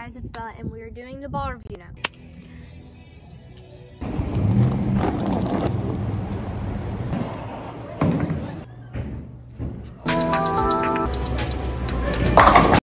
guys, it's Bella, and we are doing the ball review now.